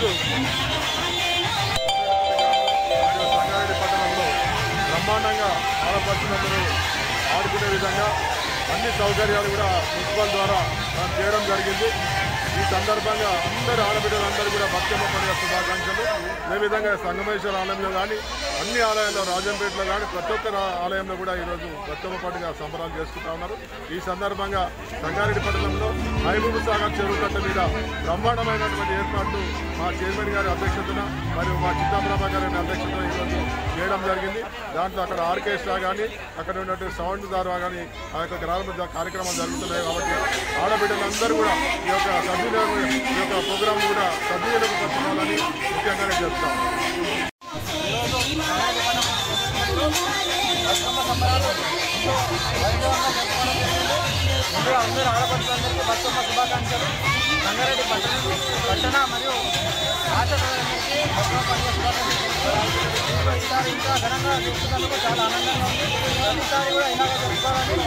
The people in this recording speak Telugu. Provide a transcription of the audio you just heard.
ఈరోజు సంగారెడ్డి పట్టణంలో బ్రహ్మాండంగా ఆడపడుతున్నందరూ ఆడుకునే విధంగా అన్ని సౌకర్యాలు కూడా మున్సిపల్ ద్వారా మనం చేయడం జరిగింది। ఈ సందర్భంగా అందరు ఆడబిడ్డలందరూ కూడా బతుకమ్మ పండుగ శుభాకాంక్షలు। అదేవిధంగా సంగమేశ్వర ఆలయంలో కానీ అన్ని ఆలయాల్లో రాజంపేటలో కానీ ప్రతి ఒక్క ఆలయంలో కూడా ఈరోజు బతుకమ్మ పండుగ సంబరాలు చేసుకుంటా ఉన్నారు। ఈ సందర్భంగా సంగారెడ్డి పట్టణంలో మహబూబ్ సాగర్ చెరువు కట్ట మీద బ్రహ్మాండమైనటువంటి ఏర్పాట్లు మా చైర్మన్ గారి అధ్యక్షతన మరియు మా చిత్తాప్రభా గారి అధ్యక్షతన ఈరోజు చేయడం జరిగింది। దాంట్లో అక్కడ ఆర్కెస్ట్రా కానీ అక్కడ ఉన్నటువంటి సౌండ్ ద్వారా కానీ ఆ యొక్క గ్రామ కార్యక్రమాలు జరుగుతున్నాయి। కాబట్టి ఆడబిడ్డలందరూ కూడా ఈ యొక్క ప్రోగ్రాం కూడా సద్వినియోగపరచాలని ముఖ్యంగానే చెప్తాం। అందరూ ఆడపడుతులందరికీ బతుకమ్మ శుభాకాంక్షలు। సంగారెడ్డి పట్టణ మరియు రాష్ట్ర ప్రజలందరికీ బతుకమ్మ పండుగ శుభాకాంక్షలు। ఈసారి ఇంకా ఘనంగా జరుపుకున్నందుకు చాలా ఆనందంగా ఉంది। ప్రతిసారి కూడా ఇలాగే జరుపుకోవాలని